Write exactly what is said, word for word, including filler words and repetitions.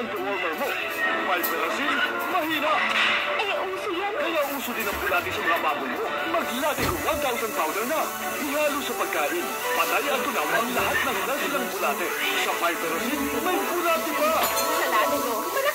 ang dewormer mo. Pulverazine, mahina. Eh, uso yan. Kaya uso din ang bulati sa mga baboy mo. Maglati ko one thousand powder na. Ihalo sa pagkain. Patay at tunaw ang lahat ng nasilang bulate. Sa Pulverazine, may bulati pa. Salado ko.